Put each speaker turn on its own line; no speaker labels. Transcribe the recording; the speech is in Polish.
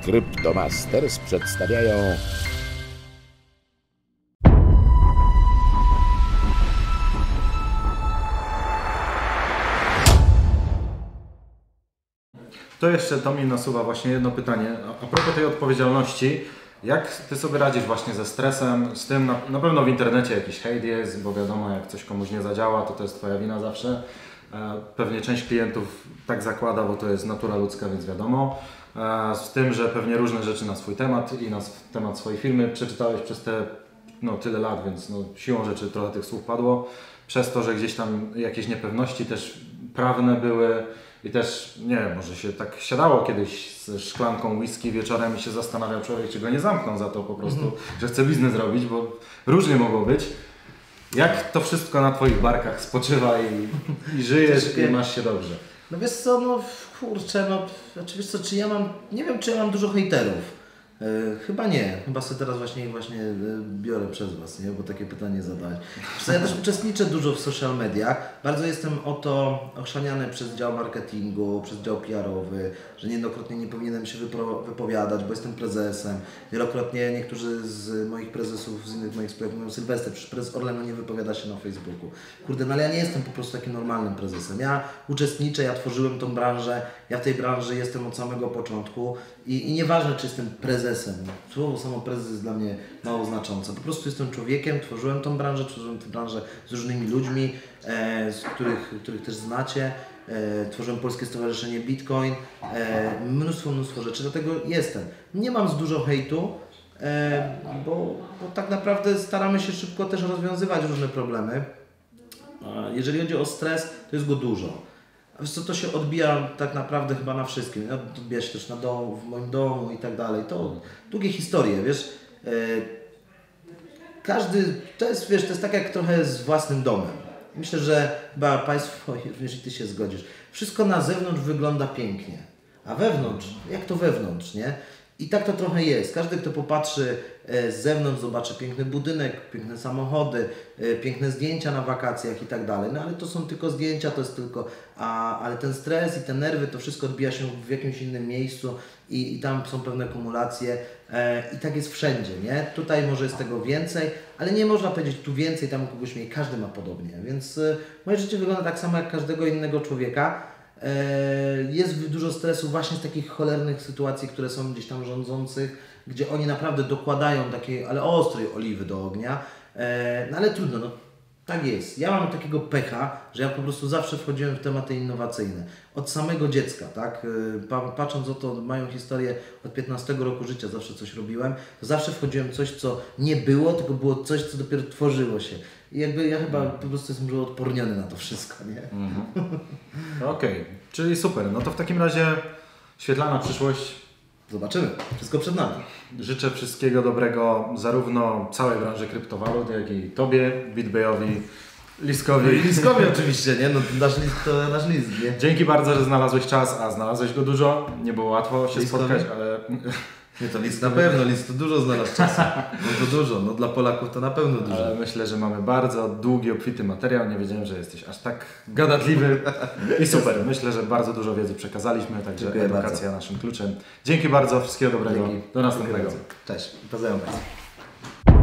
Cryptomasters przedstawiają
To jeszcze do mnie nasuwa właśnie jedno pytanie. A propos tej odpowiedzialności, jak Ty sobie radzisz właśnie ze stresem, z tym, na pewno w internecie jakiś hejt jest, bo wiadomo, jak coś komuś nie zadziała, to jest Twoja wina zawsze. Pewnie część klientów tak zakłada, bo to jest natura ludzka, więc wiadomo. Z tym, że pewnie różne rzeczy na swój temat i na temat swojej firmy przeczytałeś przez te tyle lat, więc siłą rzeczy trochę tych słów padło. Przez to, że gdzieś tam jakieś niepewności też prawne były. I też, nie wiem, może się tak siadało kiedyś z szklanką whisky wieczorem i się zastanawiał człowiek, czy go nie zamkną za to po prostu, że chce biznes robić, bo różnie mogło być. Jak to wszystko na Twoich barkach spoczywa i żyjesz i masz się dobrze?
No wiesz co, kurczę, oczywiście czy ja mam, nie wiem czy ja mam dużo hejterów. Chyba nie, chyba sobie teraz właśnie biorę przez Was, nie? Bo takie pytanie zadałeś. Ja też uczestniczę dużo w social mediach, bardzo jestem o to ochrzaniany przez dział marketingu, przez dział PR-owy, że niejednokrotnie nie powinienem się wypowiadać, bo jestem prezesem. Wielokrotnie niektórzy z moich prezesów, z innych moich spółek mówią: Sylwester, przecież prezes Orlenu nie wypowiada się na Facebooku. Kurde, ale ja nie jestem po prostu takim normalnym prezesem. Ja uczestniczę, ja tworzyłem tą branżę, ja w tej branży jestem od samego początku i nieważne czy jestem prezesem, słowo samo prezes jest dla mnie mało znaczące. Po prostu jestem człowiekiem, tworzyłem tą branżę z różnymi ludźmi, których też znacie. Tworzyłem Polskie Stowarzyszenie Bitcoin, mnóstwo rzeczy, dlatego jestem. Nie mam dużo hejtu, bo tak naprawdę staramy się szybko też rozwiązywać różne problemy. Jeżeli chodzi o stres, to jest go dużo. A wiesz co, to się odbija tak naprawdę chyba na wszystkim. Odbija się też w moim domu i tak dalej. To długie historie, wiesz. To jest tak jak trochę z własnym domem. Myślę, że chyba Państwo, również i Ty się zgodzisz. Wszystko na zewnątrz wygląda pięknie, a wewnątrz, jak to wewnątrz, nie? I tak to trochę jest. Każdy, kto popatrzy z zewnątrz, zobaczy piękny budynek, piękne samochody, piękne zdjęcia na wakacjach i tak dalej. No ale to są tylko zdjęcia, to jest tylko... Ale ten stres i te nerwy, to wszystko odbija się w jakimś innym miejscu i tam są pewne kumulacje. I tak jest wszędzie, nie? Tutaj może jest tego więcej, ale nie można powiedzieć tu więcej, tam kogoś mniej. Każdy ma podobnie. Więc moje życie wygląda tak samo jak każdego innego człowieka. Jest dużo stresu właśnie z takich cholernych sytuacji, które są gdzieś tam rządzących, gdzie oni naprawdę dokładają takiej, ale ostrej oliwy do ognia, no ale trudno, tak jest. Ja mam takiego pecha, że ja po prostu zawsze wchodziłem w tematy innowacyjne. Od samego dziecka, tak? Patrząc o to, moją historię od 15 roku życia zawsze coś robiłem, to zawsze wchodziłem w coś, co nie było, tylko było coś, co dopiero tworzyło się. I ja chyba po prostu jestem odporniony na to wszystko, nie?
Okej, czyli super. No to w takim razie świetlana przyszłość.
Zobaczymy. Wszystko przed nami.
Życzę wszystkiego dobrego zarówno całej branży kryptowalut, jak i Tobie, BitBayowi, Liskowi.
Liskowi oczywiście, nie? Nasz list to nasz list, nie?
Dzięki bardzo, że znalazłeś czas, a znalazłeś go dużo. Nie było łatwo się
Liskowi?
spotkać, ale...
Nie, to list na pewno, list to dużo znalazł czasu. No to dużo, dla Polaków to na pewno dużo.
Ale myślę, że mamy bardzo długi, obfity materiał. Nie wiedziałem, że jesteś aż tak gadatliwy i super. Myślę, że bardzo dużo wiedzy przekazaliśmy, także
Dziękuję
edukacja
bardzo.
naszym kluczem. Dzięki bardzo, wszystkiego dobrego.
Dzięki.
Do następnego.
Cześć, pozdrawiam Państwa.